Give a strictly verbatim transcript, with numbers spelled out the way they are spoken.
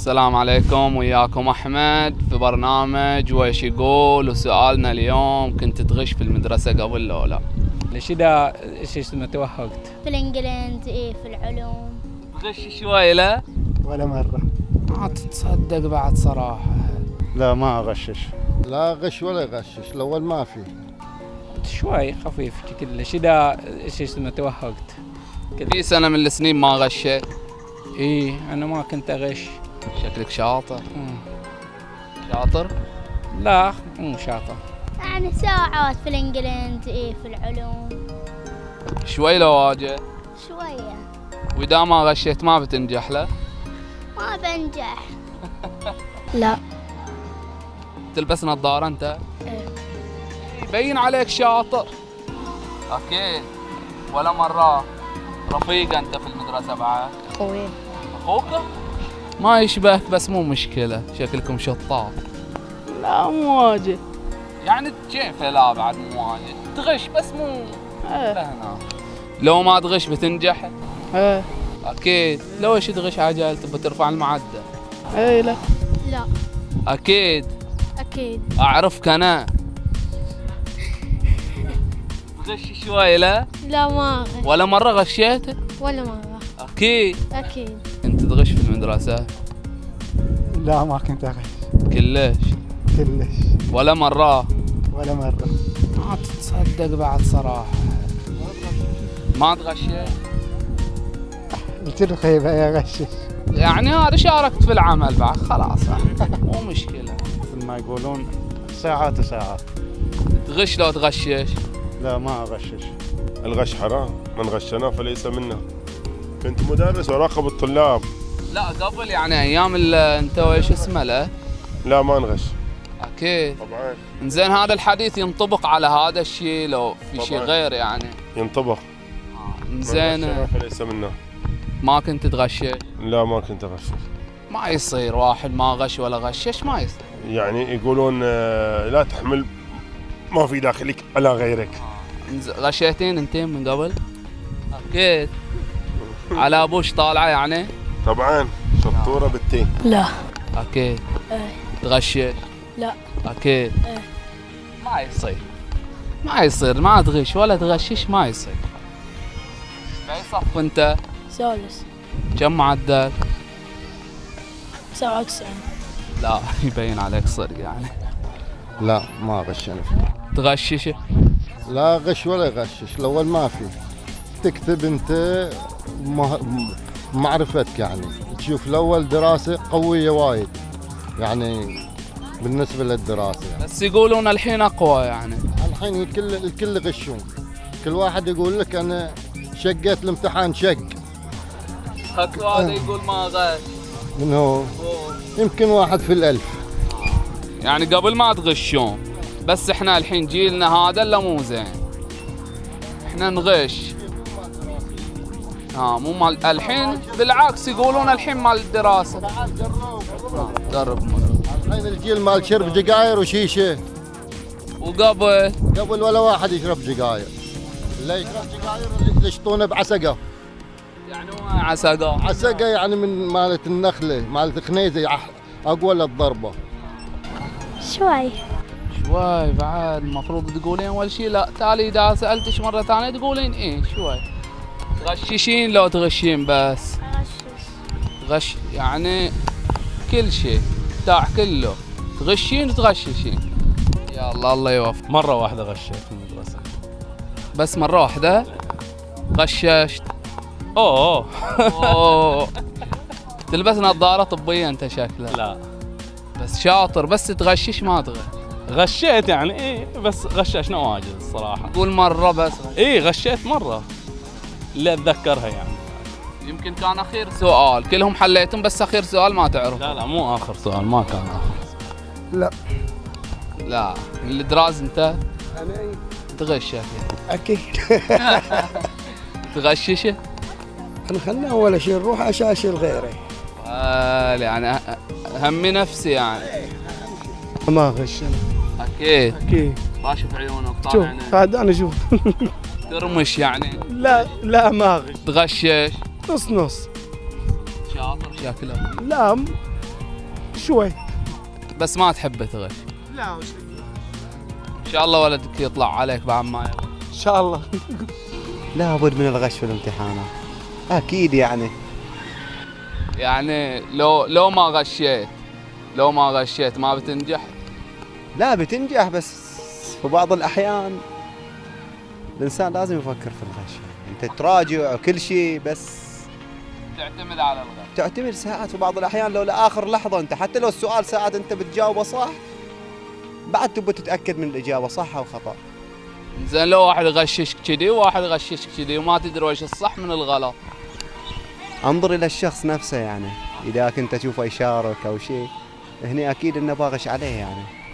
السلام عليكم، وياكم أحمد في برنامج ويش يقول. وسؤالنا اليوم، كنت تغش في المدرسة قبل لو لا؟ ليش إذا ايش اسمه توهقت؟ في الإنجليزي إيه، في العلوم تغش شوي لا؟ ولا مرة. ما تتصدق بعد صراحة. لا ما أغشش. لا غش ولا يغشش، الأول ما في. شوي خفيف كذا. ليش إذا ايش اسمه توهقت؟ في سنة من السنين ما غشيت؟ إيه أنا ما كنت أغش. شكلك شاطر. مم. شاطر؟ لا مو شاطر. يعني ساعات في الإنجليزي إيه، في العلوم شوي لو واجد. شوية. وإذا ما غشيت ما بتنجح له؟ ما بنجح. لا. تلبس نظارة أنت؟ إيه. يبين عليك شاطر. أكيد. ولا مرة رفيق أنت في المدرسة بعد؟ أخوي. أخوك؟ ما يشبهك بس مو مشكلة، شكلكم شطاط. لا مو واجد. يعني كيف لا بعد مو واجد؟ تغش بس مو ايه. لهنا. لو ما تغش بتنجح؟ ايه. أكيد. لو ايش تغش عجل تبى ترفع المعدل؟ ايه. لا لا. أكيد. أكيد. أعرفك أنا. تغش شوي لا؟ لا ما غش. ولا مرة غشيت؟ ولا مرة. أكيد. أكيد. أنت تغش في المدرسة؟ لا ما كنت أغش. كلش؟ كلش. ولا مرة؟ ولا مرة. ما تتصدق بعد صراحة. ما تغشيت؟ قلت له خيبة يا غشش. يعني هذا شاركت في العمل بعد خلاص يعني مو مشكلة. مثل ما يقولون ساعات وساعات. تغش لو تغشش؟ لا ما أغشش. الغش حرام، من غشنا فليس منا. كنت مدرس وراقب الطلاب. لا قبل يعني ايام ال- انت ويش اسمه له؟ لا ما نغش. اكيد. طبعا انزين هذا الحديث ينطبق على هذا الشيء لو في شيء طبعاً. غير يعني؟ ينطبق. من انزين غشنا فليس منا. ما كنت تغشش؟ لا ما كنت اغش. ما يصير واحد ما غش ولا غشش، ما يصير. يعني يقولون آه، لا تحمل ما في داخلك على غيرك. انز- غشيتين انتين من قبل؟ اكيد. على ابوش طالعه يعني؟ طبعا شطوره بالتين. لا. اكيد. إيه. تغشش؟ لا. اكيد. إيه. ما يصير. ما يصير ما تغش ولا تغشش، ما يصير. باي صف انت؟ سادس. كم معدل؟ سبعة وتسعين. لا يبين عليك صدق يعني. لا ما غش أنا فيه. تغشش؟ لا غش ولا يغشش، الأول ما في. تكتب أنت مه- معرفتك، يعني تشوف الأول دراسة قوية وايد يعني بالنسبة للدراسة يعني. بس يقولون الحين اقوى يعني. الحين الكل الكل يغشون، كل واحد يقول لك أنا شقيت الامتحان شق. اكو هذا يقول ما غش. من هو يمكن واحد في الألف. يعني قبل ما تغشون، بس احنا الحين جيلنا هذا الا مو زين. احنا نغش. ها مو مال الحين، بالعكس يقولون الحين مال الدراسة. آه، جرب مرة. الحين الجيل مال شرب جقاير وشيشة. وقبل قبل ولا واحد يشرب جقاير، اللي يشرب جقاير اللي يشطونه بعسقه. يعني هو عساقة. عسقه يعني من مالة النخلة، مالة خنيزة، أح- أقوى للضربة. شوي. شوي بعد المفروض تقولين اول شيء لا، تالي اذا سالتش مره ثانيه تقولين ايه شوي. تغششين لو تغشين بس؟ غش يعني كل شيء بتاع كله تغشين وتغششين. يا الله الله يوفق. مرة واحدة غشيت في المدرسة. بس مره واحده غششت؟ اوه أوه. تلبس نظاره طبيه انت شكلك. لا بس شاطر، بس تغشش ما تغش. غشيت يعني ايه، بس غششنا واجد الصراحة. قول مره بس. ايه غشيت مرة اللي اتذكرها يعني. يمكن كان اخير سؤال، كلهم حليتهم بس اخير سؤال ما تعرف. لا لا مو اخر سؤال، ما كان اخر. لا. لا الدراز انت أنا تغش اكيد. أكيد. تغشش؟ أنا خلنا أول شيء نروح أشاشر غيره. آه يعني همي نفسي يعني. ما غش أنا. اكيد. أكيد. راشف عيونك شوف طالع عينيك. هذا أنا شوف. ترمش يعني. لا لا ما غش. تغشش؟ نص نص. شاطر شكله. لا شوي. بس ما تحب تغش؟ لا وش ان شاء الله ولدك يطلع عليك بعد ما يغش. ان شاء الله. لابد من الغش في الامتحانات اكيد يعني. يعني لو لو ما غشيت لو ما غشيت ما بتنجح؟ لا بتنجح، بس في بعض الاحيان الانسان لازم يفكر في الغش. انت تراجع كل شيء بس تعتمد على الغش. تعتمد ساعات في بعض الاحيان، لو لاخر لحظه انت حتى لو السؤال ساعات انت بتجاوبه صح بعد تبغى تتاكد من الاجابه صح او خطا. زين لو واحد غششك كذي وواحد غششك كذي وما تدري وش الصح من الغلط؟ انظر الى الشخص نفسه يعني، اذا كنت تشوفه يشارك او شيء هني اكيد انه باغش عليه يعني.